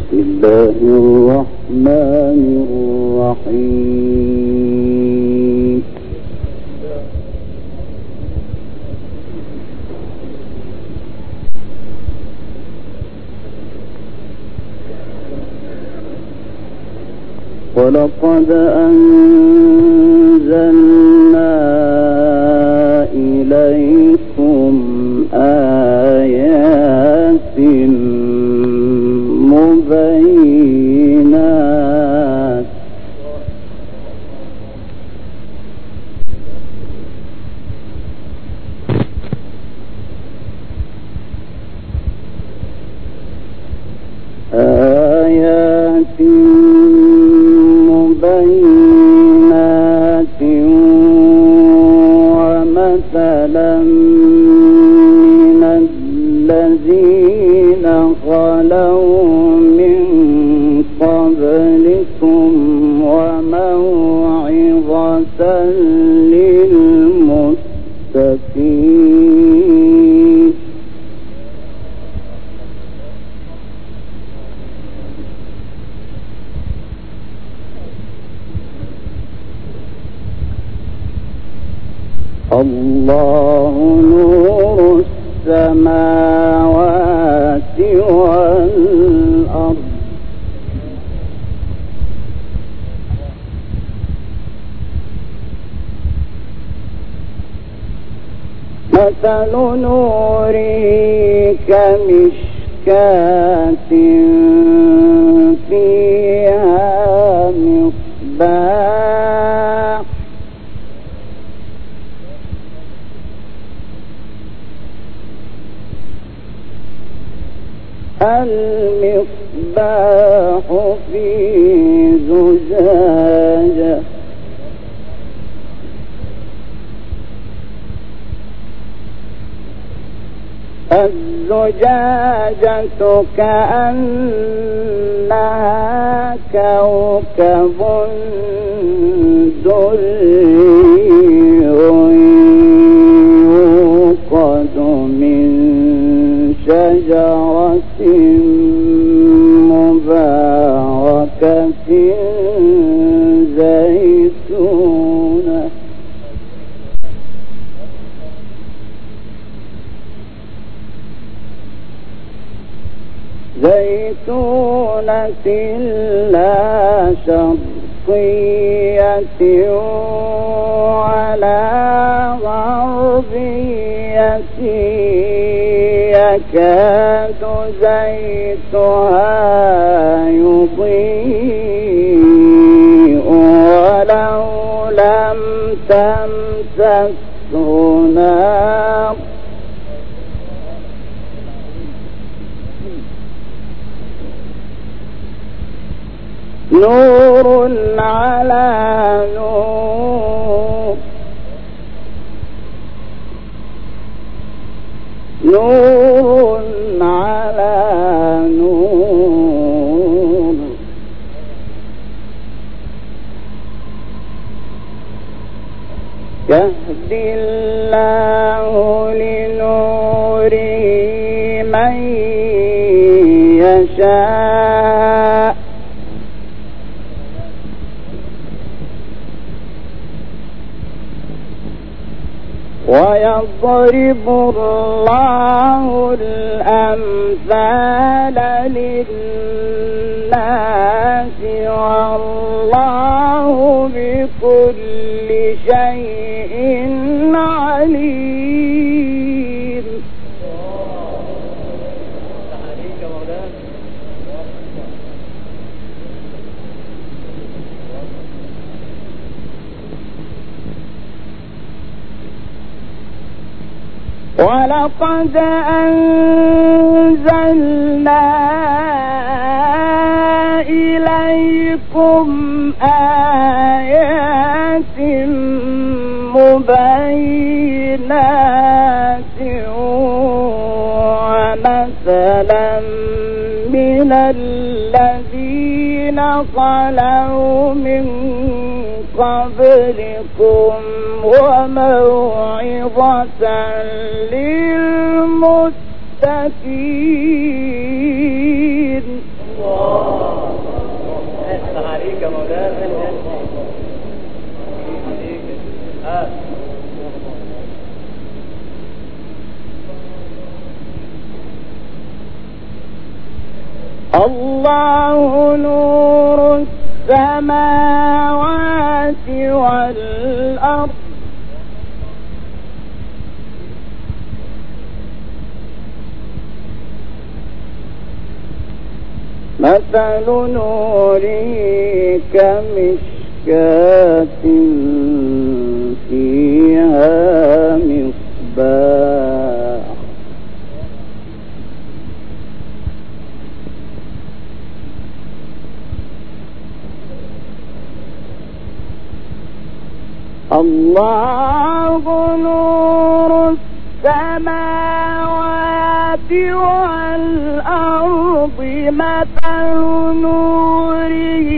بسم الله الرحمن الرحيم. ولقد أنزلنا إليكم آيات مبينات ومثلا من الذين خلوا من قبلكم وموعظة للمتقين. الله نور السماوات والأرض مثل نوره كمشكاة فيها مصباح المصباح في زجاجة الزجاجة كأنها كوكب دري يوقد من شجرة مباركة زيتونة لا شرقية ولا غربية يكاد زيتها يضيء ولو لم تمسسه نار نور على نور نور على نور يهدي الله لنوره من يشاء ويضرب الله الأمثال للناس والله بكل شيء عليم. ولقد أنزلنا إليكم آيات مبينات ومثلا من الذين خلوا من قبلكم وموعظة للمتقين. عليك يا مولانا. الله نور السماوات والأرض مثل نوره كمشكاة فيها مصباح الله نور السماوات والأرض مثل نوره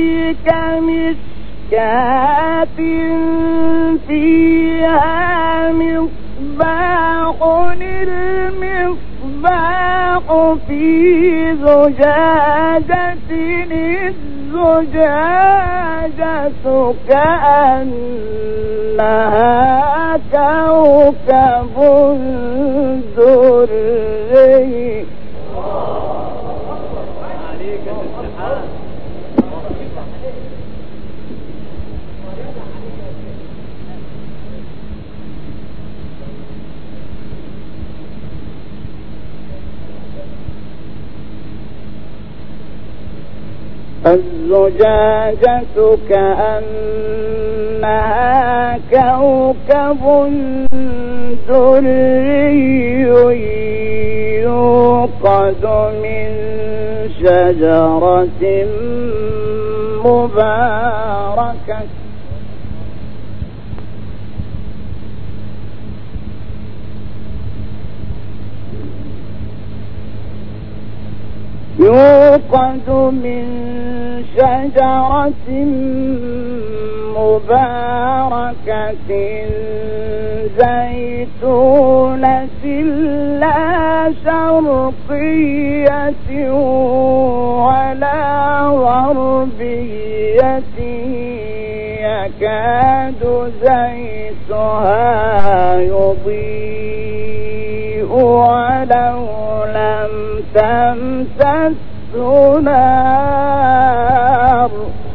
كمشكاة فيها مصباح المصباح في زجاجة الزجاجة كأنها كوكب دري الزجاجة كأنها كوكب دري يوقد من شجرة مباركة يوقد من شجرة مباركة زيتونة لا شرقية ولا غربية يكاد زيتها يضيء ولو لم تمسسه نار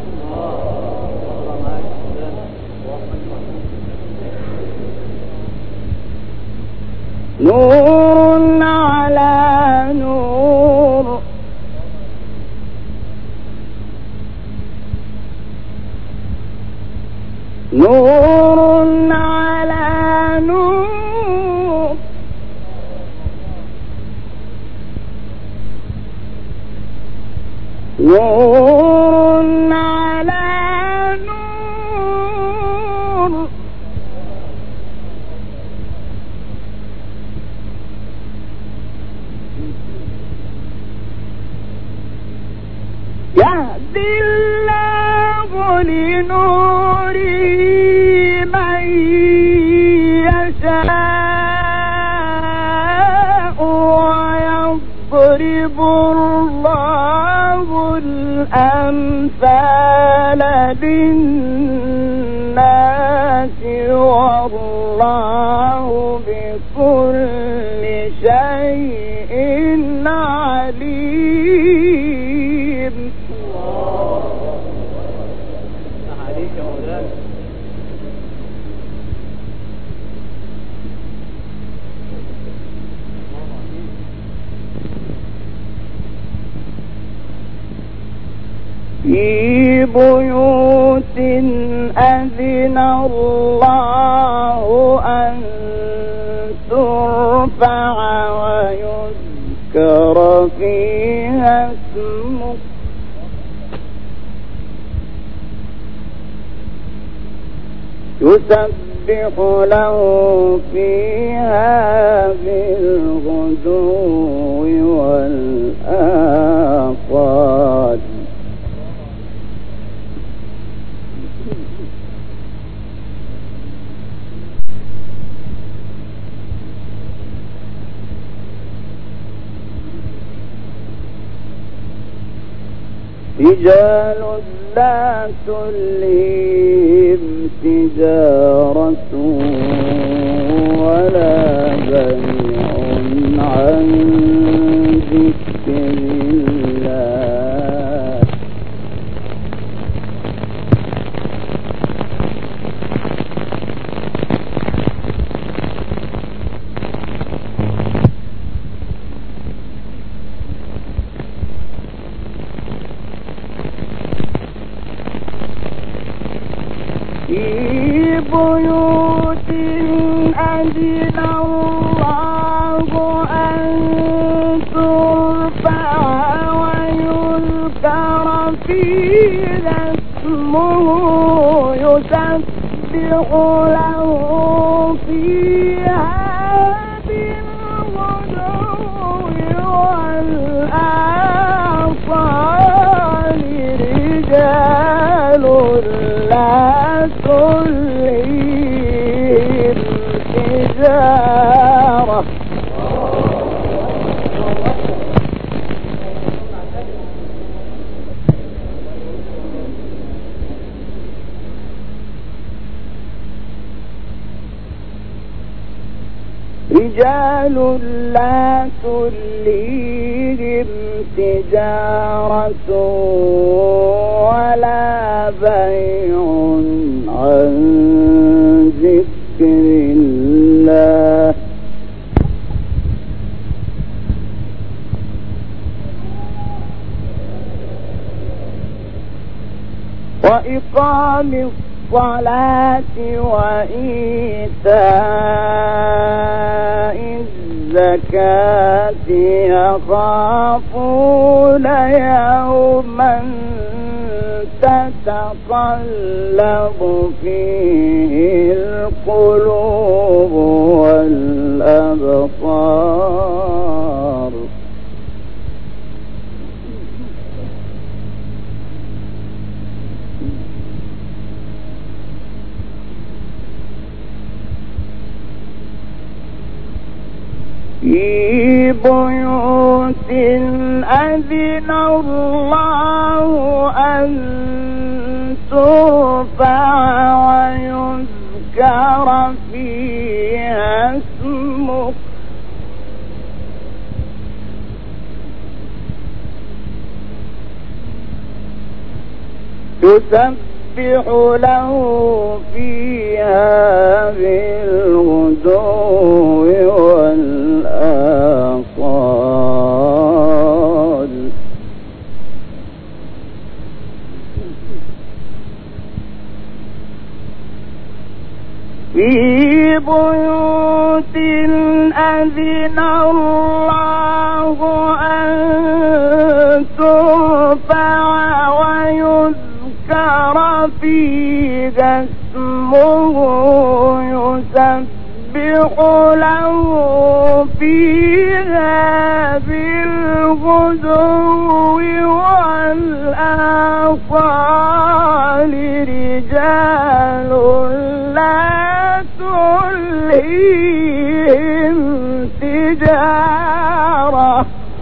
نور على نور نور على نور نور على نور يهدي الله لنوره من يشاء ويضرب الله الأمثال للناس والله بكل شيء عليم. عليك يا مولانا. في بيوت أذن الله أن ترفع ويذكر فيها اسمه يسبح له فيها بالغدو والآصال رجال لا تلهيهم تجارة ولا بيع عن ذكر الله في بيوت أذن الله أن ترفع ويذكر فيها اسمه يسبح له فيها بالغدو والآصال رجال لا تلهيهم تجارة رجال لا تلهيهم تجارة ولا بيع عن ذكر الله وإقام الصلاة وإيتاء الزكاة يخافون يوما تتقلب فيه القلوب والأبصار في بيوت أذن الله أن ترفع ويذكر فيها اسمه يسبح له فيها بالغدو والآصال في بيوت أذن الله أن ترفع ويذكر فيها اسمه يسبح له فيها بالغدو والآصال رجال لا تلهيهم تجارة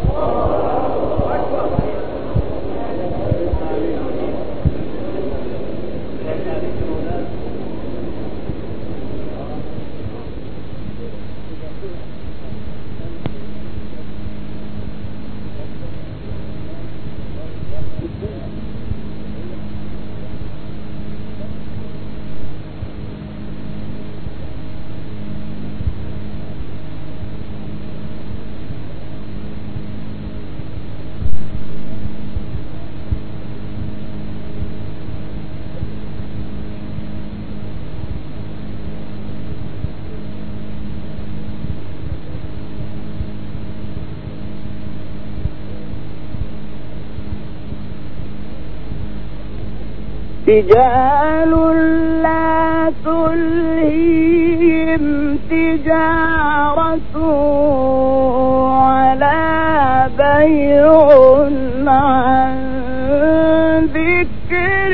رجال لا تلهيهم تجارة ولا بيع عن ذكر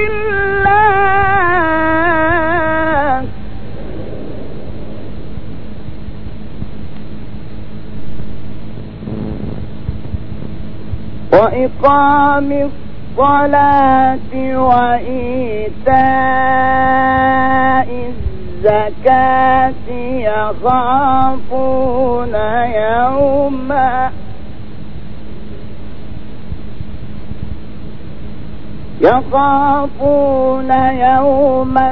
الله وإقام الصلاة وإيتاء الزكاة يخافون يوما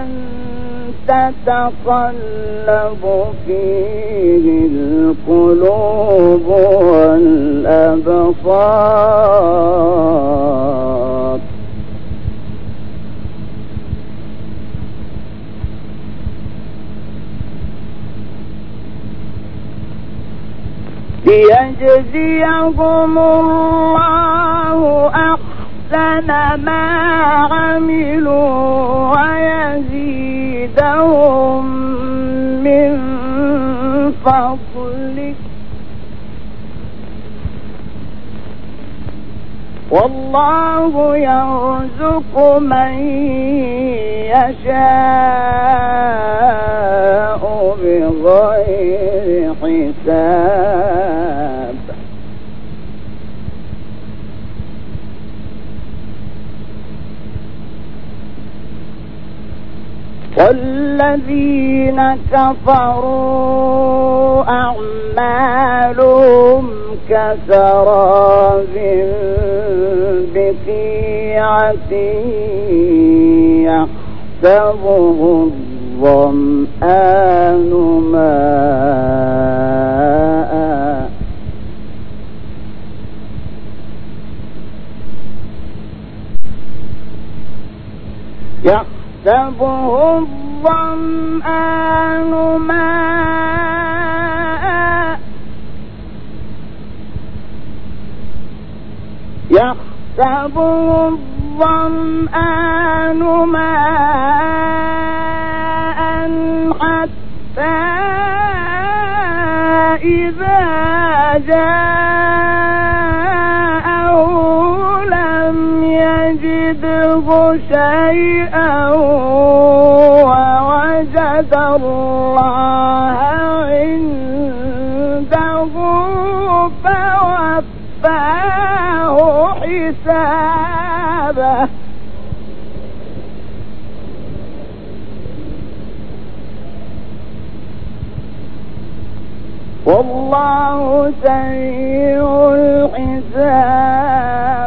تتقلب فيه القلوب والأبصار ليجزيهم الله أحسن ما عملوا ويزيدهم من فضله والله يرزق من يشاء بغير حساب والذين كفروا أعمالهم كسراب بقيعة يحسبه الظمآن ماء يحسبه الظمآن ماء يحسبه الظمآن ماء حتى إذا جاءه لم يجده شيئا ووجد الله عنده فوفاه حسابه والله سريع الحساب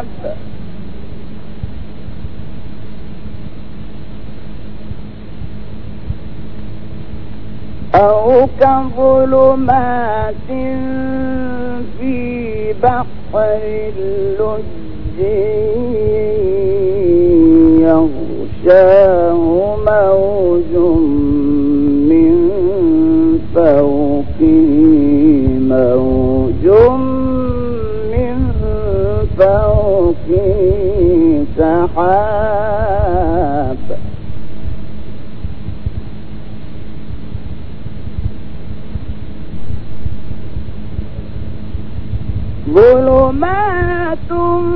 أو كظلمات في بحر اللج يغشاه موج من فوقه موج من فوقه سحاب ظلمات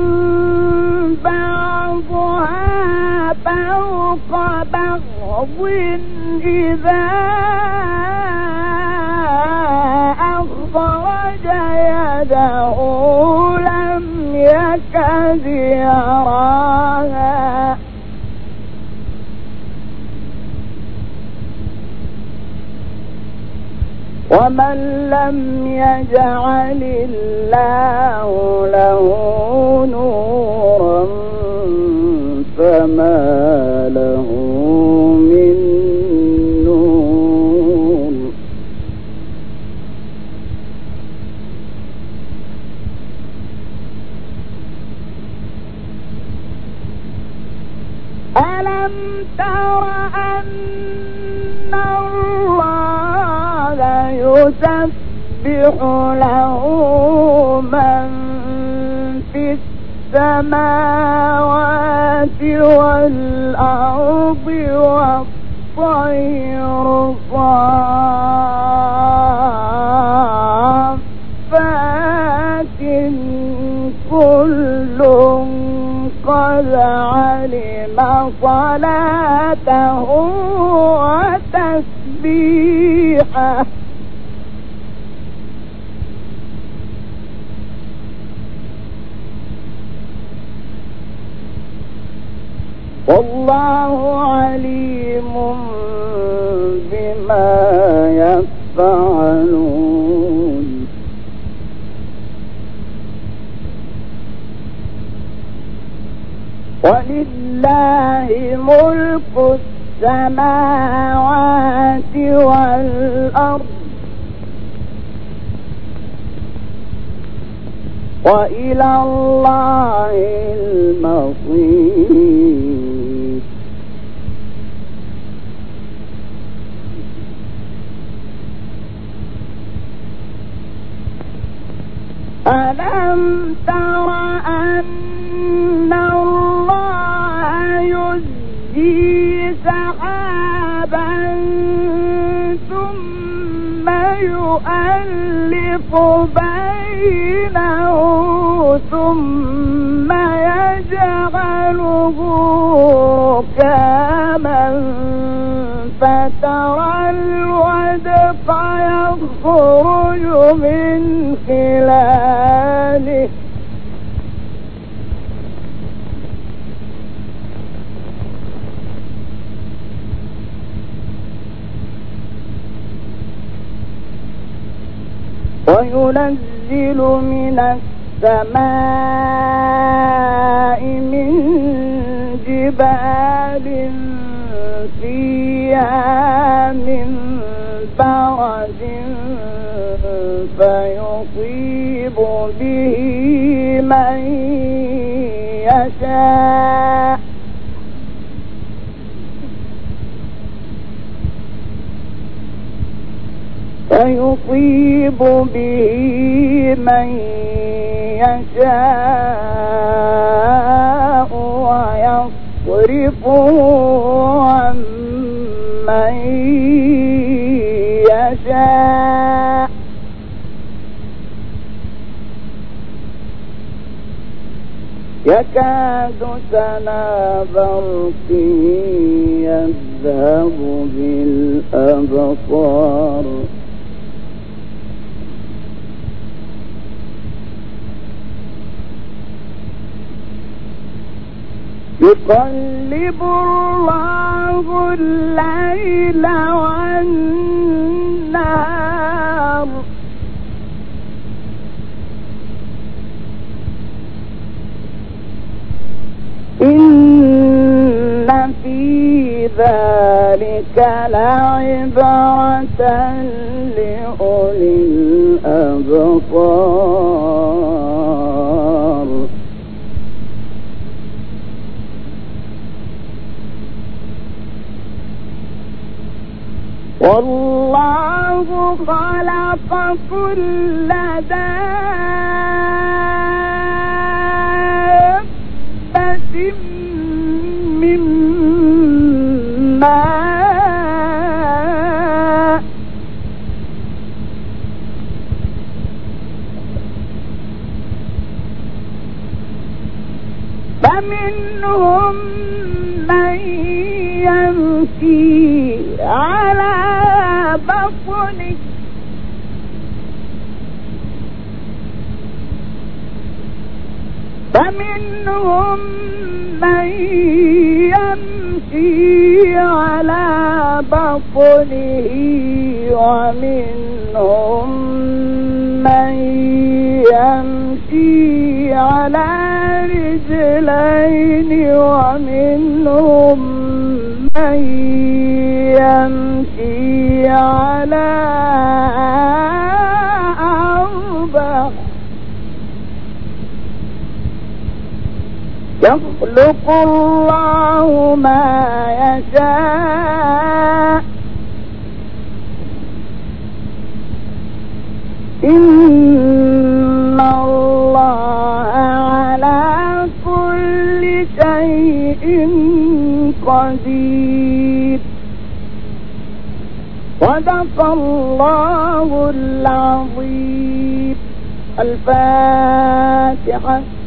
بعضها فوق بعض إذا أخرج يده لم يكد يراها ومن لم يجعل الله له نورا فما له من نور ألم تر أن الله يسبح له من في السماوات والأرض والطير صافات كل قد علم صلاته وتسبيحه ما يفعلون ولله ملك السماوات والأرض وإلى الله المصير ألم تر أن الله يزجي سحابا ثم يؤلف بينه ثم يجعله ركاما فترى الودق يخرج من خلاله وينزل من السماء من جبال فيها من برد فيصيب به من يشاء ويصرفه عن من يشاء يكاد سنا برقه يذهب بالأبصار يقلب الله الليل والنهار إن في ذلك لعبرة لأولي الأبصار والله خلق كل دابة من ماء فمنهم من يمشي على بطنه فمنهم من يمشي على بطنه ومنهم من يمشي على رجلين ومنهم من يمشي على أربع يخلق الله ما يشاء إن الله على كل شيء قدير صدق الله العظيم. الفاتحة.